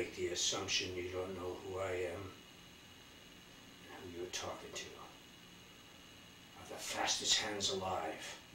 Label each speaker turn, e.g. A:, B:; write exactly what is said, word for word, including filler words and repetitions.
A: make the assumption you don't know who I am and who you're talking to. Are the fastest hands alive.